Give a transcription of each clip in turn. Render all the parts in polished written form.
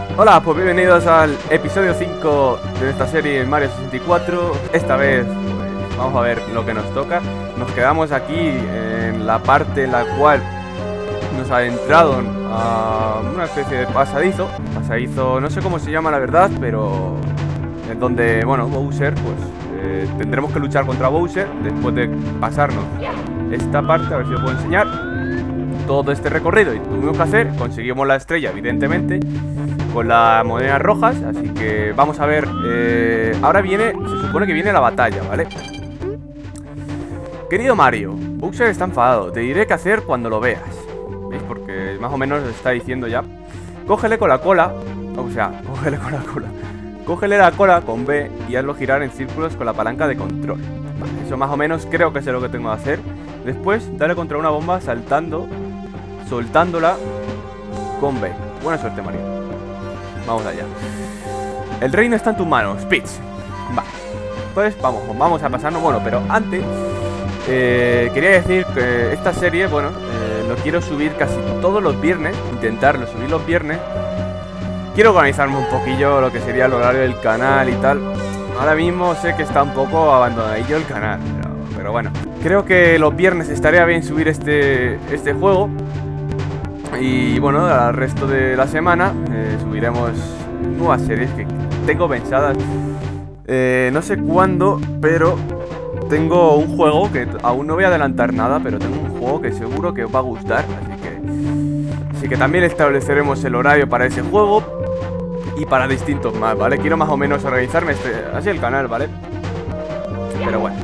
Hola, pues bienvenidos al episodio 5 de esta serie Mario 64. Esta vez pues, vamos a ver lo que nos toca. Nos quedamos aquí en la parte en la cual nos adentraron a una especie de pasadizo. Pasadizo, no sé cómo se llama la verdad, pero es donde, bueno, Bowser, pues tendremos que luchar contra Bowser después de pasarnos esta parte. A ver si lo puedo enseñar. Todo este recorrido y tuvimos que hacer, conseguimos la estrella evidentemente con las monedas rojas, así que vamos a ver. Ahora viene, se supone que viene la batalla, ¿vale? Querido Mario, Bowser está enfadado, te diré qué hacer cuando lo veas. ¿Veis? Porque más o menos lo está diciendo ya. Cógele con la cola, o sea, cógele con la cola. Cógele la cola con B y hazlo girar en círculos con la palanca de control. Vale, eso más o menos creo que es lo que tengo que hacer. Después, dale contra una bomba soltándola con B. Buena suerte, Mario. Vamos allá. El reino está en tus manos, Peach. Vale. Pues vamos a pasarnos. Bueno, pero antes quería decir que esta serie, bueno, lo quiero subir casi todos los viernes. Intentarlo subir los viernes. Quiero organizarme un poquillo lo que sería el horario del canal y tal. Ahora mismo sé que está un poco abandonadillo el canal, pero bueno. Creo que los viernes estaría bien subir este juego. Y bueno, al resto de la semana subiremos nuevas series que tengo pensadas. No sé cuándo, pero tengo un juego que aún no voy a adelantar nada, pero tengo un juego que seguro que os va a gustar. Así que también estableceremos el horario para ese juego y para distintos más, ¿vale? Quiero más o menos organizarme así el canal, ¿vale? Pero bueno,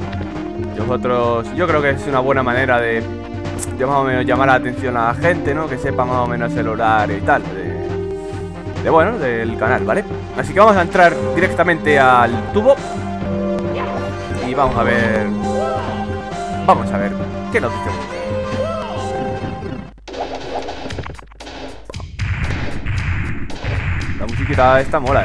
yo creo que es una buena manera de más o menos llamar la atención a la gente, ¿no? Que sepa más o menos el horario y tal bueno, del canal, ¿vale? Así que vamos a entrar directamente al tubo y vamos a ver qué nos dice. La musiquita esta mola,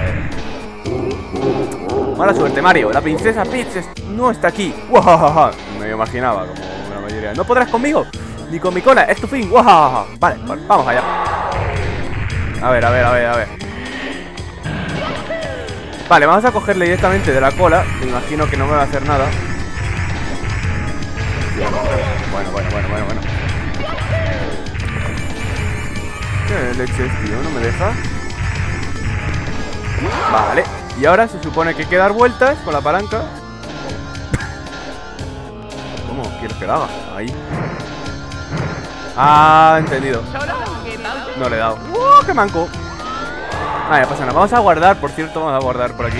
Mala suerte, Mario. La princesa Peach no está aquí. ¡Wow! Me imaginaba, como la mayoría. ¿No podrás conmigo? Ni con mi cola, es tu fin. ¡Wow! Vale, vamos allá. A ver. Vale, vamos a cogerle directamente de la cola. Me imagino que no me va a hacer nada. Bueno. ¿Qué leches, tío? ¿No me deja? Vale. Y ahora se supone que hay que dar vueltas con la palanca. ¿Cómo quieres que la haga? Ahí. Ah, entendido. No le he dado. ¡Qué manco! Vale, no pasa nada. Vamos a guardar, por cierto. Vamos a guardar por aquí.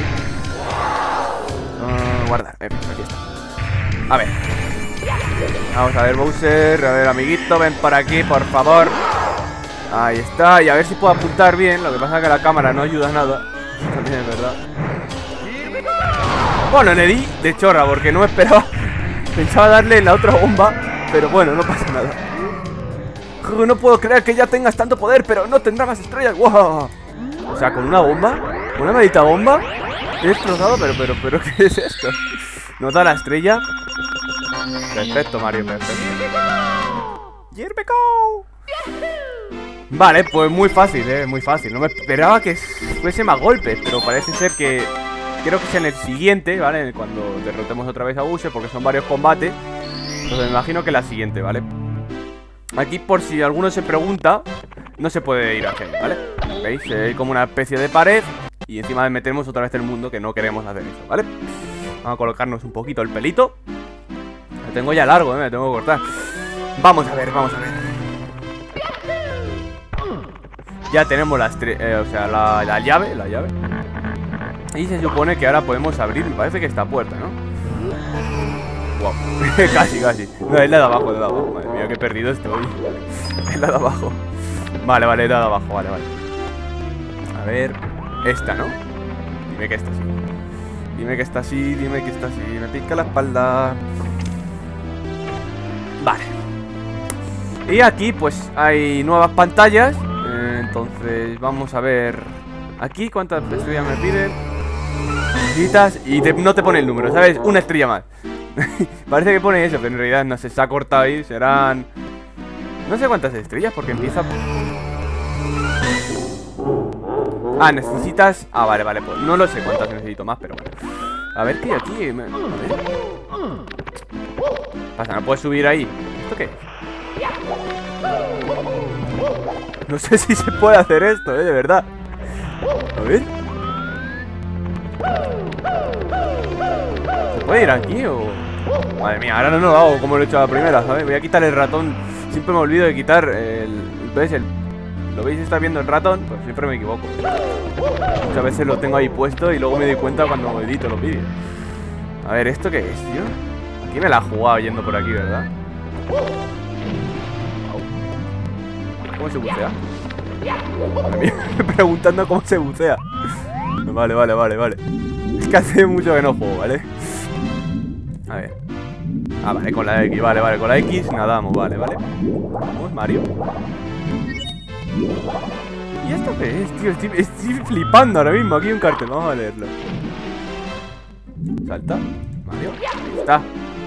Guardar. Aquí está. A ver. Vamos a ver, Bowser. A ver, amiguito, ven por aquí, por favor. Ahí está. Y a ver si puedo apuntar bien. Lo que pasa es que la cámara no ayuda nada. También es verdad. Bueno, le di de chorra porque no me esperaba. Pensaba darle la otra bomba, pero bueno, no pasa nada. No puedo creer que ya tengas tanto poder, pero no tendrá más estrellas. ¡Wow! O sea, con una bomba, una maldita bomba, he destrozado, pero ¿qué es esto? ¿Nos da la estrella? Perfecto, Mario, perfecto. ¡Yerbeco! Vale, pues muy fácil, muy fácil. No me esperaba que fuese más golpes, pero parece ser que creo que es en el siguiente, ¿vale? Cuando derrotemos otra vez a Bowser, porque son varios combates. Entonces me imagino que la siguiente, ¿vale? Aquí, por si alguno se pregunta, no se puede ir hacia ahí, ¿vale? ¿Veis? Hay como una especie de pared y encima metemos otra vez el mundo, que no queremos hacer eso, ¿vale? Vamos a colocarnos un poquito el pelito. Lo tengo ya largo, me tengo que cortar. Vamos a ver. Ya tenemos la llave. Y se supone que ahora podemos abrir, me parece que esta puerta, ¿no? Wow. casi. No, es la de abajo, Madre mía, qué perdido estoy. Es la de abajo. Vale, es la de abajo, vale. A ver, esta, ¿no? Dime que está así. Me pica la espalda. Vale. Y aquí, pues, hay nuevas pantallas. Entonces, vamos a ver. Aquí, ¿cuántas estrellas me piden? Y no te pone el número, ¿sabes? Una estrella más. Parece que pone eso, pero en realidad no se ha cortado ahí. Serán... no sé cuántas estrellas, porque empieza... Ah, necesitas... Ah, vale, vale, pues no lo sé cuántas necesito más, pero bueno. A ver, ¿qué hay aquí? A ver. Pasa, no puedes subir ahí. ¿Esto qué es? No sé si se puede hacer esto, de verdad. A ver. ¿Se puede ir aquí o...? Madre mía, ahora no lo hago como lo he hecho a la primera, ¿sabes? Voy a quitar el ratón. Siempre me olvido de quitar ¿ves? ¿Lo veis? Está viendo el ratón, pues siempre me equivoco. Muchas veces lo tengo ahí puesto y luego me doy cuenta cuando edito los vídeos. A ver, ¿esto qué es, tío? Aquí me la ha jugado yendo por aquí, ¿verdad? ¿Cómo se bucea? Madre mía, preguntando cómo se bucea. Vale, vale, vale, vale. Es que hace mucho que no juego, ¿vale? A ver. Ah, vale, con la X, vale, vale, con la X nadamos, vale, vale. Vamos, Mario. ¿Y esto qué es, tío? Estoy flipando ahora mismo. Aquí hay un cartel, vamos a leerlo. Salta, Mario. Ahí está.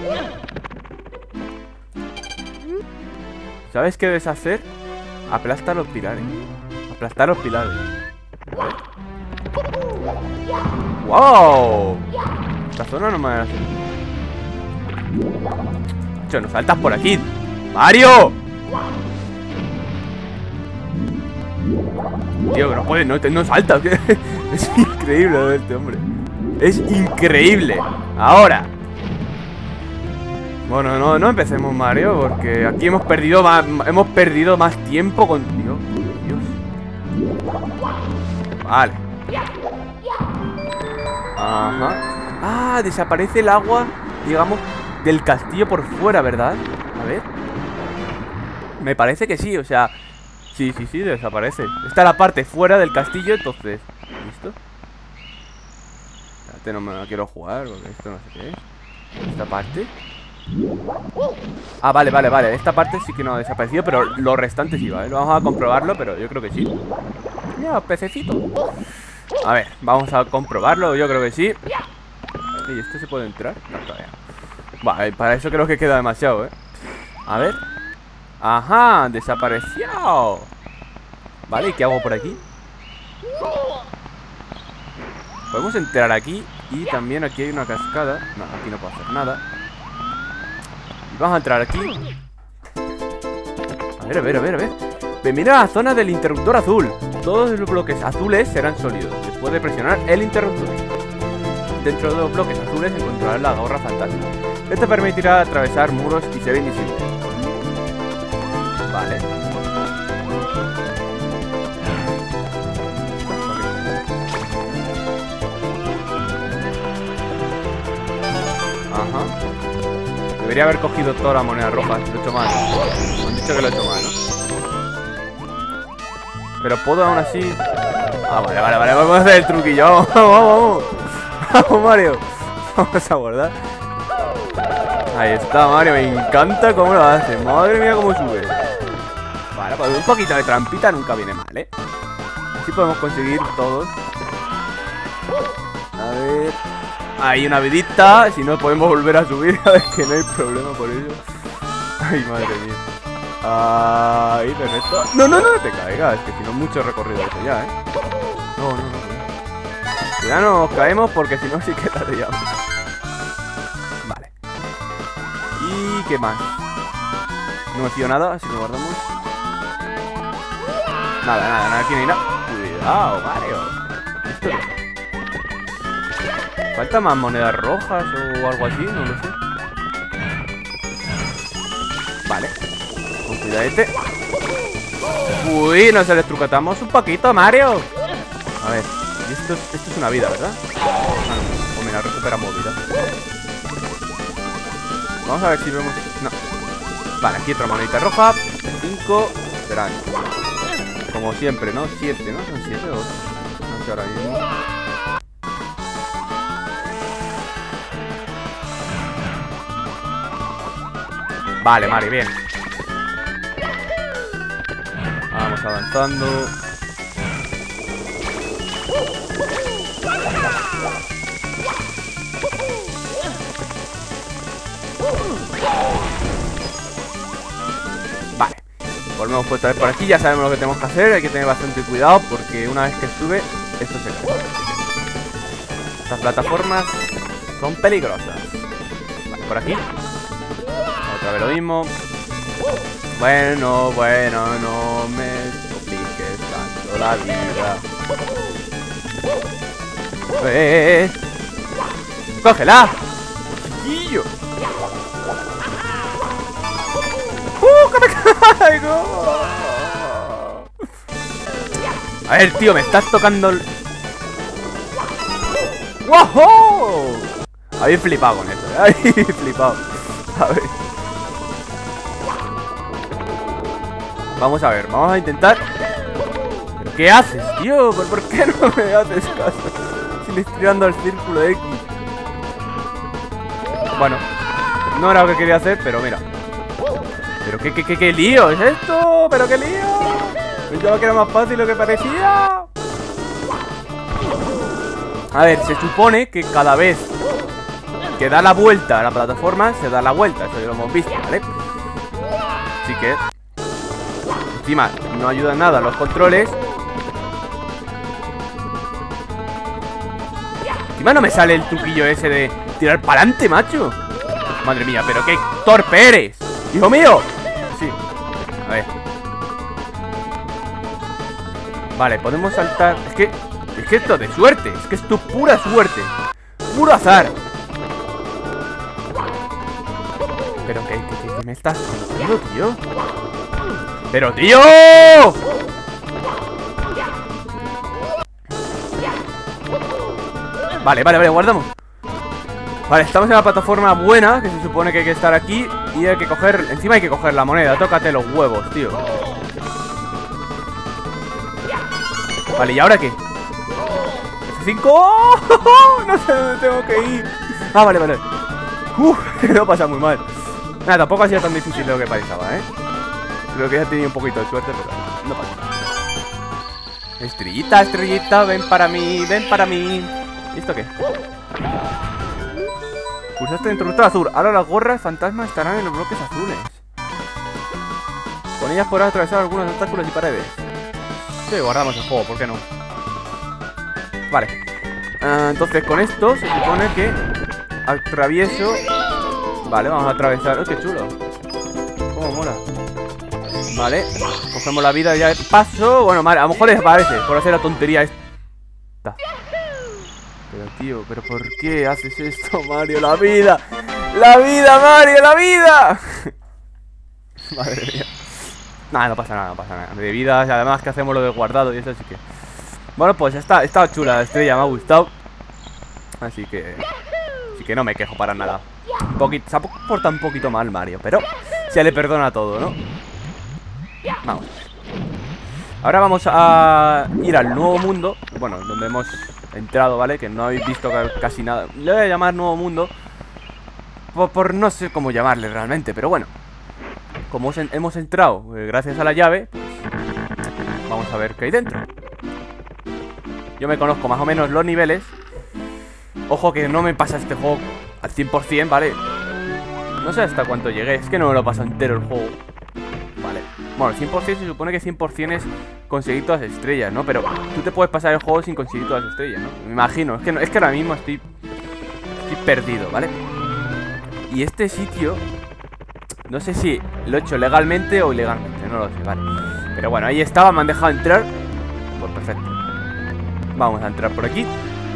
¿Sabes qué debes hacer? Aplastar los pilares. Aplastar los pilares. ¡Wow! Esta zona no me hace. Macho, no saltas por aquí. ¡Mario! Tío, que no puede, no salta. Es increíble este hombre. Es increíble. Ahora. Bueno, no empecemos, Mario, porque aquí hemos perdido más tiempo con... Dios. Vale. Ajá. Ah, desaparece el agua, digamos, del castillo por fuera, ¿verdad? A ver. Me parece que sí, o sea... Sí, desaparece. Esta es la parte fuera del castillo, entonces... ¿Listo? Espérate, no me la quiero jugar, porque esto no sé qué es. Esta parte... Ah, vale. Esta parte sí que no ha desaparecido, pero lo restante sí, ¿vale? Vamos a comprobarlo, pero yo creo que sí. Mira, pececito. A ver, vamos a comprobarlo, yo creo que sí. ¿Y esto se puede entrar? No, todavía no. Vale, para eso creo que queda demasiado, ¿eh? A ver. Ajá, desapareció. Vale, ¿y qué hago por aquí? Podemos entrar aquí. Y también aquí hay una cascada. No, aquí no puedo hacer nada. Y vamos a entrar aquí. A ver. Bienvenido a la zona del interruptor azul. Todos los bloques azules serán sólidos después de presionar el interruptor. Dentro de los bloques azules encontrarás la gorra fantasma. Esto permitirá atravesar muros y ser invisible. Vale. Ajá. Debería haber cogido toda la moneda roja. Lo he hecho mal. Me han dicho que lo he hecho mal, ¿no? Pero puedo aún así... Ah, vale. Vamos a hacer el truquillo. Vamos. Vamos, Mario. Vamos a guardar. Ahí está, Mario. Me encanta cómo lo hace. Madre mía, cómo sube. Vale, pues un poquito de trampita nunca viene mal, ¿eh? Así podemos conseguir todos. A ver... Hay una vidita. Si no, podemos volver a subir. A ver, que no hay problema por ello. Ay, madre mía. Ahí, perfecto. No te caigas. Que si no, mucho recorrido eso ya, ¿eh? No. Ya no nos caemos porque si no, sí que la liamos. Vale. ¿Y qué más? No me fío nada, así que guardamos. Nada, aquí no hay nada. Cuidado, Mario. ¿Esto qué? ¿Falta más monedas rojas o algo así? No lo sé. Vale. Con cuidadete. Uy, nos electrocutamos un poquito, Mario. A ver. Y esto es una vida, ¿verdad? Ah, no. Pues mira, recuperamos vida. Vamos a ver si vemos... No. Vale, aquí otra monedita roja. 5. Serán... Como siempre, ¿no? 7, ¿no? Son 7 o 8. No sé ahora mismo. Vale, Mario, bien. Vamos avanzando. Vale. Volvemos otra vez por aquí. Ya sabemos lo que tenemos que hacer. Hay que tener bastante cuidado porque que una vez que sube, esto se cae. Estas plataformas son peligrosas. Vale, por aquí. Otra vez lo mismo. Bueno, no me compliques tanto la vida. ¡Cógela! ¡Chiquillo! ¡Que me caigo! A ver, tío, me estás tocando el... ¡Wow! Habéis flipado con esto, ¿eh? Habéis flipado. A ver. Vamos a ver, vamos a intentar. ¿Pero qué haces, tío? ¿Por qué no me haces caso? Si le estoy dando al círculo X. Bueno, no era lo que quería hacer, pero mira. ¿Pero qué lío es esto? ¿Pero qué lío? Pensaba que era más fácil lo que parecía. A ver, se supone que cada vez que da la vuelta a la plataforma, se da la vuelta. Eso ya lo hemos visto, ¿vale? Así que encima no ayudan nada los controles. Encima no me sale el truquillo ese de tirar para adelante, macho. Madre mía, pero qué torpe eres, hijo mío. Sí, a ver. Vale, podemos saltar. Es que esto es de suerte. Es que esto es pura suerte. Puro azar. Pero ¿qué me estás haciendo, tío? ¡Pero, tío! Vale, guardamos. Vale, estamos en la plataforma buena, que se supone que hay que estar aquí. Y hay que coger, encima hay que coger la moneda. Tócate los huevos, tío. Vale, ¿y ahora qué? F5. ¡Oh! No sé dónde tengo que ir. Ah, vale. No pasa muy mal. Nada, tampoco ha sido tan difícil de lo que pensaba, ¿eh? Creo que ya he tenido un poquito de suerte, pero no pasa nada. Estrellita, ven para mí, ¿Y esto qué? Pulsaste el interruptor azul. Ahora las gorras fantasmas estarán en los bloques azules. Con ellas podrás atravesar algunos obstáculos y paredes. Sí, guardamos el juego, ¿por qué no? Vale. Entonces con esto se supone que atravieso. Vale, vamos a atravesar. ¡Oh, qué chulo! ¡Cómo mola! Vale, cogemos la vida ya de paso. Bueno, vale, a lo mejor desaparece por hacer la tontería esta. Pero tío, ¿pero por qué haces esto, Mario? ¡La vida! ¡La vida, Mario! ¡La vida! Madre mía. Nada, no pasa nada. De vidas, además que hacemos lo de guardado y eso, así que... Bueno, pues está chula la estrella, me ha gustado. Así que no me quejo para nada. Se ha portado un poquito mal Mario, pero se le perdona todo, ¿no? Vamos. Ahora vamos a ir al nuevo mundo. Bueno, donde hemos entrado, ¿vale? Que no habéis visto casi nada. Le voy a llamar nuevo mundo por no sé cómo llamarle realmente, pero bueno. Como hemos entrado gracias a la llave, pues vamos a ver qué hay dentro. Yo me conozco más o menos los niveles. Ojo que no me pasa este juego al 100%, ¿vale? No sé hasta cuánto llegué. Es que no me lo paso entero el juego. Vale. Bueno, el 100% se supone que 100% es conseguir todas las estrellas, ¿no? Pero tú te puedes pasar el juego sin conseguir todas las estrellas, ¿no? Me imagino. Es que ahora mismo estoy perdido, ¿vale? Y este sitio... No sé si lo he hecho legalmente o ilegalmente, no lo sé, vale. Pero bueno, ahí estaba, me han dejado entrar. Pues perfecto. Vamos a entrar por aquí.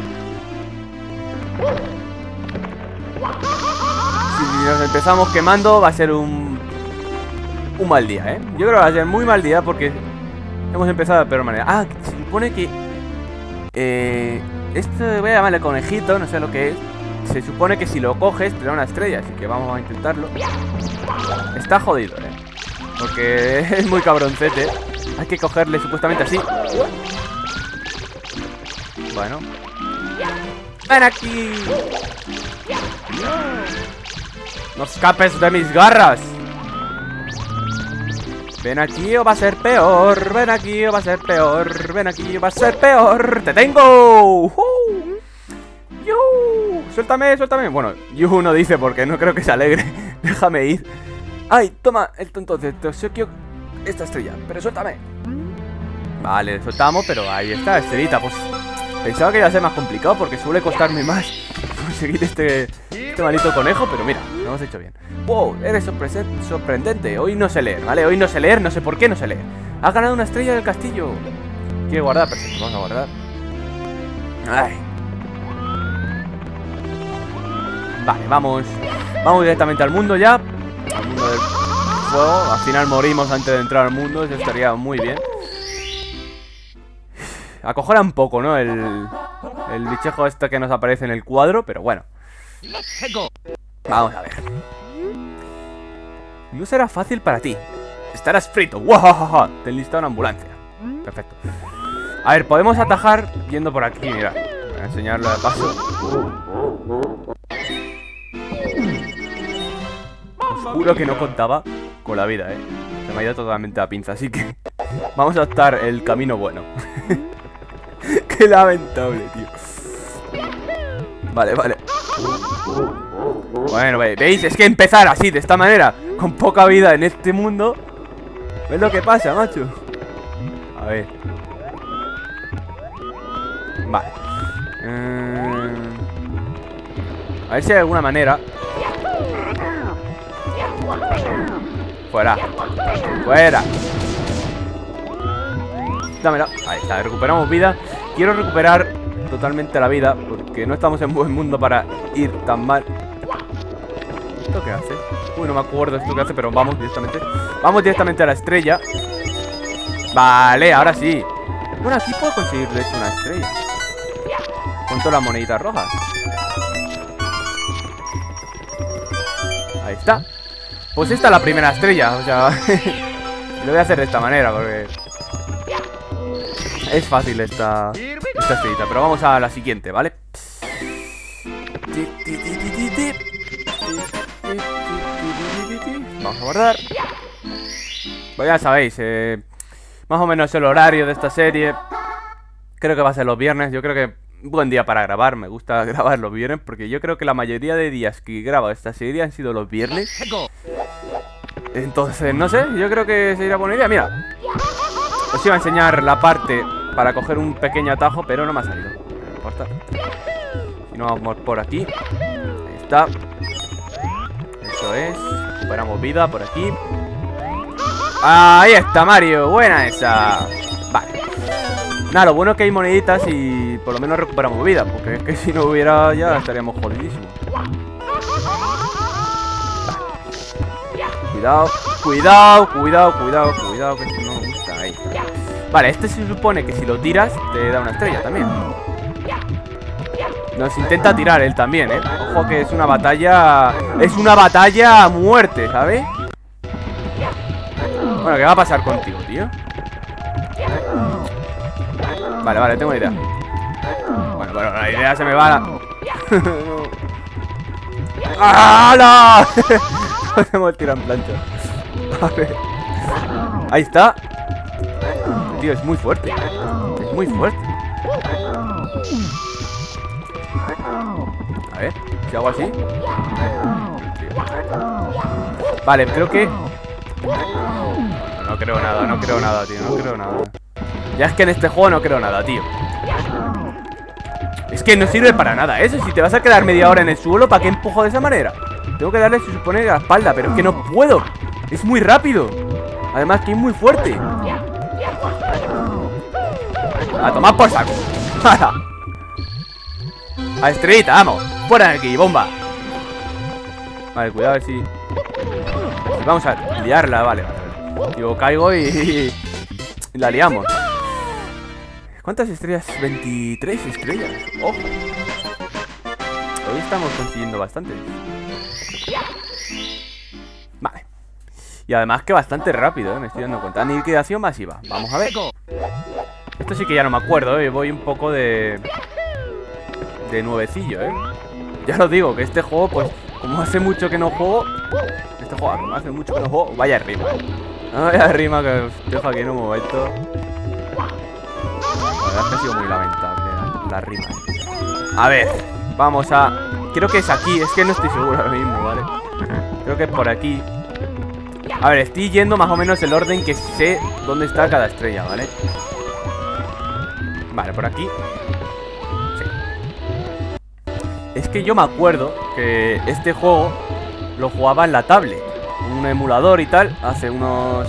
Si nos empezamos quemando va a ser un mal día, ¿eh? Yo creo que va a ser muy mal día porque hemos empezado de peor manera. Ah, se supone que esto voy a llamarle conejito, no sé lo que es. Se supone que si lo coges te da una estrella, así que vamos a intentarlo. Está jodido, porque es muy cabroncete. Hay que cogerle supuestamente así. Bueno. ¡Ven aquí! ¡No escapes de mis garras! Ven aquí o va a ser peor. Ven aquí o va a ser peor. Ven aquí o va a ser peor. ¡Te tengo! Suéltame. Bueno, Yu no dice porque no creo que se alegre. Déjame ir. Ay, toma, entonces te obsequio esta estrella, pero suéltame. Vale, soltamos, pero ahí está, estrellita. Pues pensaba que iba a ser más complicado porque suele costarme más conseguir este maldito conejo, pero mira, lo hemos hecho bien. Wow, eres sorprendente. Hoy no sé leer, ¿vale? Hoy no sé leer, no sé por qué no sé leer. Has ganado una estrella del castillo. ¿Quiere guardar? Perfecto, vamos a guardar. Ay. Vale, vamos directamente al mundo ya. Al mundo del fuego. Al final morimos antes de entrar al mundo. Eso estaría muy bien. Acojona un poco, ¿no? El bichejo este que nos aparece en el cuadro. Pero bueno. Vamos a ver. No será fácil para ti. Estarás frito. ¡Wow! Te he listado una ambulancia. Perfecto. A ver, podemos atajar yendo por aquí, mira. Voy a enseñarlo de paso. Os juro que no contaba con la vida, se me ha ido totalmente a pinza, así que vamos a optar el camino bueno. Qué lamentable, tío. Vale, vale. Bueno, ¿veis? Es que empezar así, de esta manera, con poca vida en este mundo. ¿Ves lo que pasa, macho? A ver. Vale. A ver si hay alguna manera. Fuera. Fuera. Dámela. Ahí está, recuperamos vida. Quiero recuperar totalmente la vida, porque no estamos en buen mundo para ir tan mal. ¿Esto qué hace? Uy, no me acuerdo esto que hace, pero vamos directamente. Vamos directamente a la estrella. Vale, ahora sí. Bueno, aquí puedo conseguir de hecho una estrella con todas las moneditas rojas. Ahí está. Pues esta es la primera estrella. O sea, lo voy a hacer de esta manera porque es fácil esta estrellita. Pero vamos a la siguiente, ¿vale? Vamos a guardar. Pues ya sabéis, más o menos el horario de esta serie. Creo que va a ser los viernes. Yo creo que buen día para grabar. Me gusta grabar los viernes porque yo creo que la mayoría de días que grabo esta serie han sido los viernes. Entonces, no sé, yo creo que sería buena idea. Mira, os iba a enseñar la parte para coger un pequeño atajo, pero no me ha salido. No importa. Si no, vamos por aquí. Ahí está. Eso es. Recuperamos vida por aquí. Ahí está, Mario. Buena esa. Vale. Nada, lo bueno es que hay moneditas y por lo menos recuperamos vida, porque es que si no hubiera ya estaríamos jodidísimos. Cuidado, cuidado, cuidado, cuidado, cuidado, que esto no me gusta. Ahí está. Vale, este se supone que si lo tiras te da una estrella también. Nos intenta tirar él también, Ojo que es una batalla. Es una batalla a muerte, ¿sabes? Bueno, ¿qué va a pasar contigo, tío? Vale, vale, tengo una idea. Bueno, la idea se me va a... ¡Hala! Nos hemos tirado en plancha. A ver. Ahí está. Tío, es muy fuerte. Es muy fuerte. A ver, si hago así. Vale, creo que... No creo nada, no creo nada, tío. No creo nada. Ya es que en este juego no creo nada, tío. Es que no sirve para nada eso. Si te vas a quedar media hora en el suelo, ¿para qué empujo de esa manera? Tengo que darle, se supone, a la espalda, pero es que no puedo. Es muy rápido. Además que es muy fuerte. A tomar por saco. A estrellita, vamos. Fuera de aquí, bomba. Vale, cuidado a ver si... Vamos a liarla, vale. Yo caigo y la liamos. ¿Cuántas estrellas? 23 estrellas. Ojo. Hoy estamos consiguiendo bastante. Vale. Y además que bastante rápido, me estoy dando cuenta. Aniquilación masiva. Vamos a ver. Esto sí que ya no me acuerdo, Voy un poco de nuevecillo, Ya lo digo, que este juego, pues, como hace mucho que no juego. Este juego, como hace mucho que no juego. Vaya rima, Vaya rima que os dejo aquí en un momento. La verdad es que ha sido muy lamentable la rima. A ver, vamos a... Creo que es aquí, es que no estoy seguro ahora mismo, ¿vale? Creo que es por aquí. A ver, estoy yendo más o menos el orden que sé dónde está cada estrella, ¿vale? Vale, por aquí. Sí. Es que yo me acuerdo que este juego lo jugaba en la tablet, un emulador y tal, hace unos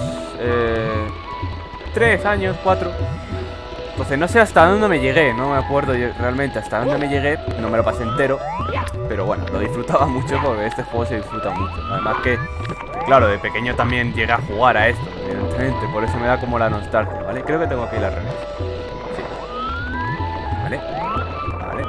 3 años, 4. Entonces no sé hasta dónde me llegué, no me acuerdo realmente hasta dónde me llegué, no me lo pasé entero. Pero bueno, lo disfrutaba mucho porque este juego se disfruta mucho. Además que, claro, de pequeño también llegué a jugar a esto, evidentemente, por eso me da como la nostalgia, ¿vale? Creo que tengo que ir al revés. Sí. Vale. Vale.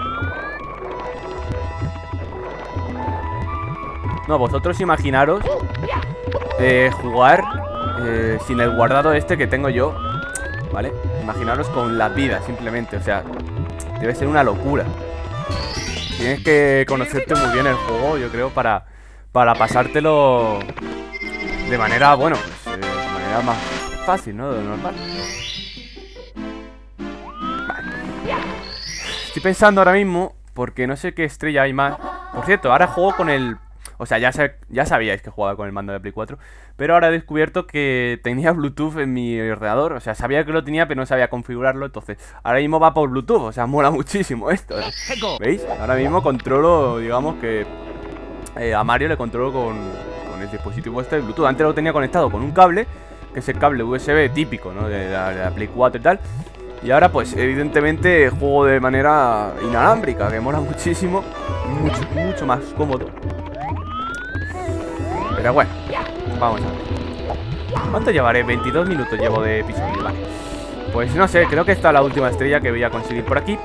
No, vosotros imaginaros jugar sin el guardado este que tengo yo, ¿vale? Imaginaros con la vida, simplemente, o sea, debe ser una locura. Tienes que conocerte muy bien el juego, yo creo, para pasártelo de manera, bueno, pues, de manera más fácil, ¿no? De normal. Vale. Estoy pensando ahora mismo, porque no sé qué estrella hay más. Por cierto, ahora juego con el... O sea, ya sabíais que jugaba con el mando de Play 4, pero ahora he descubierto que tenía Bluetooth en mi ordenador. O sea, sabía que lo tenía, pero no sabía configurarlo. Entonces, ahora mismo va por Bluetooth. O sea, mola muchísimo esto, ¿eh? ¿Veis? Ahora mismo controlo, digamos que a Mario le controlo con el dispositivo este de Bluetooth. Antes lo tenía conectado con un cable, que es el cable USB típico, ¿no? De la Play 4 y tal. Y ahora, pues, evidentemente, juego de manera inalámbrica, que mola muchísimo. Mucho más cómodo. Pero bueno, vamos a ver. ¿Cuánto llevaré? 22 minutos llevo de episodio, vale. Pues no sé, creo que esta es la última estrella que voy a conseguir por aquí.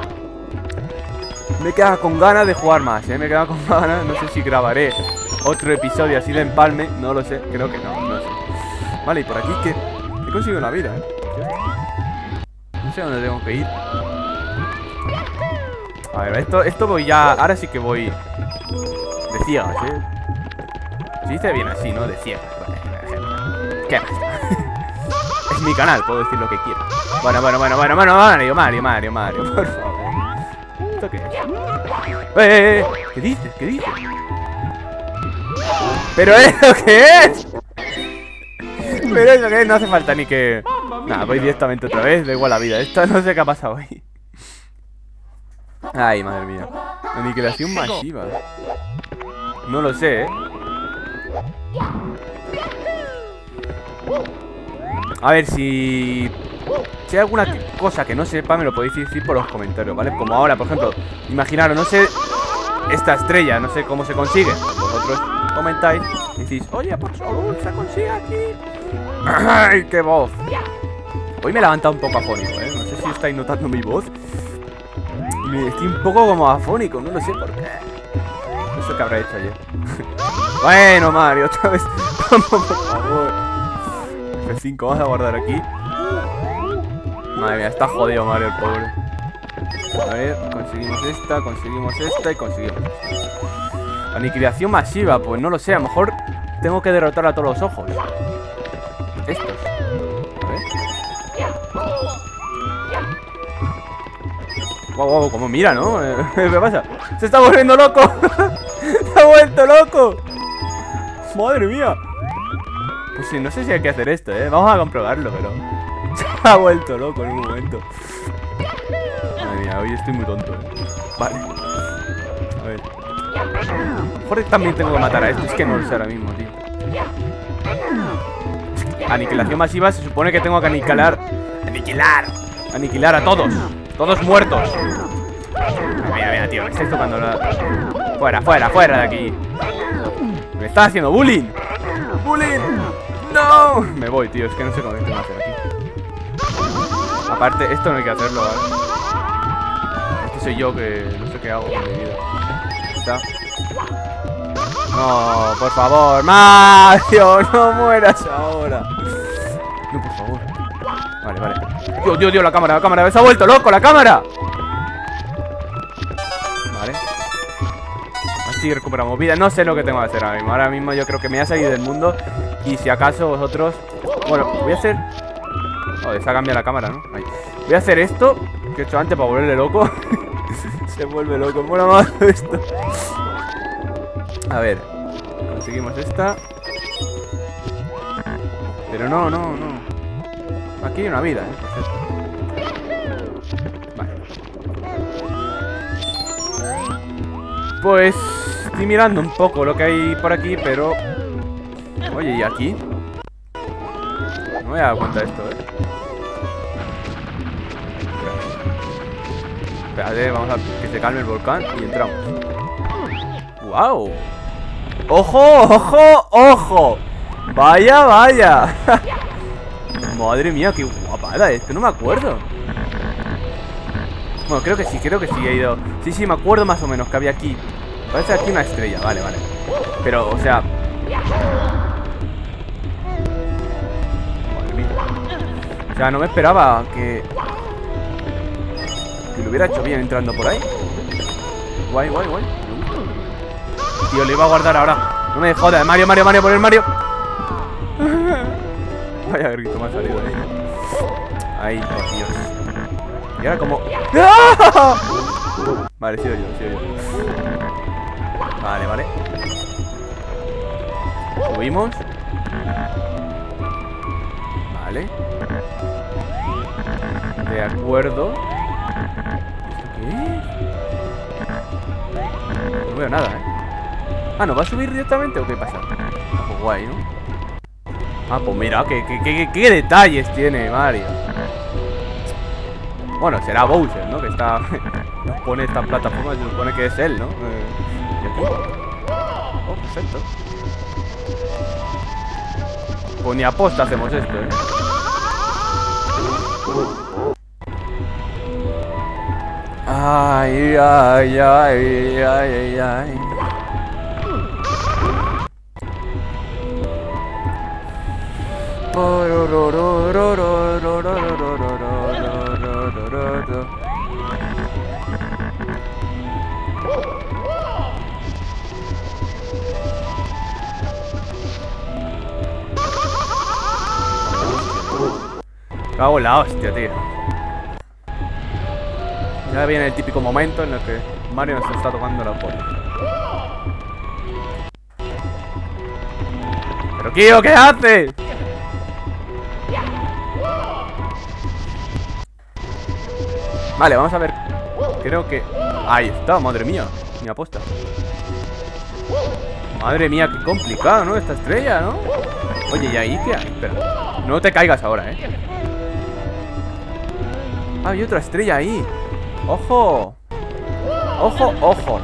Me queda con ganas de jugar más, me queda con ganas. No sé si grabaré otro episodio así de empalme. No lo sé, creo que no sé. Vale, y por aquí que he conseguido una vida, No sé dónde tengo que ir. A ver, esto voy ya. Ahora sí que voy de ciegas, Se dice bien así, ¿no? De ciegas. Vale, ¿qué más? Es mi canal, puedo decir lo que quiera. Bueno, Mario, por favor. ¿Esto qué es? ¿Qué dices? ¿Qué dices? ¿Pero eso qué es? ¿Pero eso qué es? No hace falta ni que... Nada, voy directamente otra vez. Da igual la vida esta, no sé qué ha pasado ahí. Ay, madre mía. Aniquilación masiva. No lo sé, A ver, si hay alguna cosa que no sepa, me lo podéis decir por los comentarios, ¿vale? Como ahora, por ejemplo, imaginaros, no sé, esta estrella, no sé cómo se consigue. Vosotros comentáis y decís, oye, por favor, se consigue aquí. ¡Ay, qué voz! Hoy me he levantado un poco afónico, No sé si estáis notando mi voz. Estoy un poco como afónico, no lo sé por qué. No sé qué habrá hecho ayer. Bueno, Mario, otra vez. Vamos, por favor. F5, vamos a guardar aquí. Madre mía, está jodido Mario, el pobre. A ver, conseguimos esta y conseguimos esta. Aniquilación masiva, pues no lo sé. A lo mejor tengo que derrotar a todos los ojos. Estos. A ver. Wow, como mira, ¿no? ¿Qué pasa? ¡Se está volviendo loco! ¡Se ha vuelto loco! ¡Madre mía! Pues sí, no sé si hay que hacer esto, Vamos a comprobarlo, pero... Se ha vuelto loco en un momento. Madre mía, hoy estoy muy tonto, Vale. A ver. A lo mejor también tengo que matar a esto. Es que no lo sé ahora mismo, tío. Aniquilación masiva, se supone que tengo que aniquilar a todos. Todos muertos. Mira, tío, me estáis tocando la... Fuera de aquí. Me está haciendo bullying. ¡No! Me voy, tío, es que no sé cómo tengo que hacer aquí. Aparte, esto no hay que hacerlo, ¿vale? Este soy yo que no sé qué hago con mi vida. ¿Está? No, por favor, Mario, no mueras ahora. No, por favor. Vale. Dios, la cámara, se ha vuelto loco la cámara. Vale. Así recuperamos vida. No sé lo que tengo que hacer ahora mismo. Ahora mismo yo creo que me voy a salir del mundo. Y si acaso vosotros... Bueno, voy a hacer... Joder, se ha cambiado la cámara, ¿no? Ahí. Voy a hacer esto que he hecho antes para volverle loco. Se vuelve loco, mola más esto. A ver, conseguimos esta. Pero no. Aquí hay una vida, por cierto. Pues estoy mirando un poco lo que hay por aquí, pero... Oye, ¿y aquí? No me he dado cuenta de esto, Espérate, vamos a que se calme el volcán y entramos. ¡Wow! ¡Ojo, ojo, ojo! ¡Vaya, vaya! Madre mía, qué guapada. Es que no me acuerdo. Bueno, creo que sí he ido. Sí, me acuerdo más o menos que había aquí. Parece aquí una estrella, vale. Pero, o sea... Madre mía. O sea, no me esperaba que lo hubiera hecho bien entrando por ahí. Guay. Tío, le iba a guardar ahora. No me jodas, Mario, por el Mario. Vaya grito me ha salido ahí. Ay, Dios. Y ahora como... ¡Ah! Vale, sigo yo. Vale. Subimos. Vale. De acuerdo. ¿Esto qué es? No veo nada, Ah, ¿no va a subir directamente o qué pasa? Ah, pues guay, ¿no? Ah, pues mira, qué detalles tiene Mario. Bueno, será Bowser, ¿no? Que está... nos pone esta plataforma, se supone que es él, ¿no? ¿Y aquí? Oh, perfecto. Pues ni aposta hacemos esto, Ay. Cago en la hostia, tío. Ya viene el típico momento en el que Mario nos está tocando la polla. ¡Pero Kio, qué haces! Vale, vamos a ver. Creo que... Ahí está, madre mía. Ni aposta. Madre mía, qué complicado, ¿no? Esta estrella, ¿no? Oye, ¿y ahí qué hay? Espera. No te caigas ahora, Ah, hay otra estrella ahí. ¡Ojo! ¡Ojo!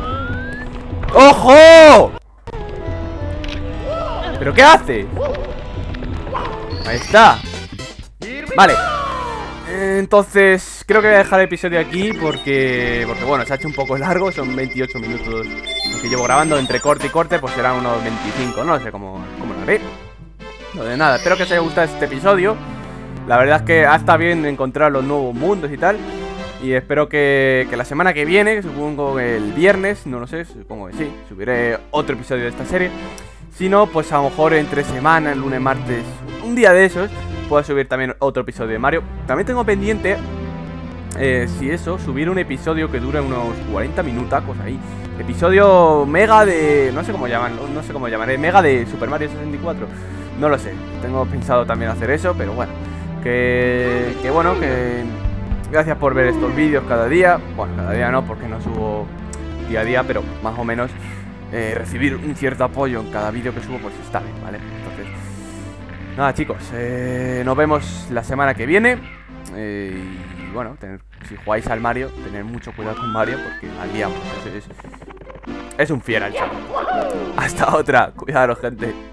¿Pero qué hace? Ahí está. Vale. Entonces, creo que voy a dejar el episodio aquí porque bueno, se ha hecho un poco largo. Son 28 minutos que llevo grabando. Entre corte y corte, pues serán unos 25. No sé cómo lo haré. No de nada, espero que os haya gustado este episodio. La verdad es que está bien encontrar los nuevos mundos y tal. Y espero que la semana que viene, que supongo que el viernes, no lo sé, supongo que sí, subiré otro episodio de esta serie. Si no, pues a lo mejor entre semana, el lunes, martes, un día de esos, puedo subir también otro episodio de Mario. También tengo pendiente, subir un episodio que dure unos 40 minutacos ahí. Episodio mega de... no sé cómo llamaré, mega de Super Mario 64. No lo sé, tengo pensado también hacer eso, pero bueno. Que gracias por ver estos vídeos cada día. Bueno, cada día no, porque no subo día a día, pero más o menos recibir un cierto apoyo en cada vídeo que subo, pues está bien, ¿vale? Entonces, nada, chicos, nos vemos la semana que viene. Y bueno, si jugáis al Mario, tener mucho cuidado con Mario, porque al día es un fiera el chaval. Hasta otra, cuidaros, gente.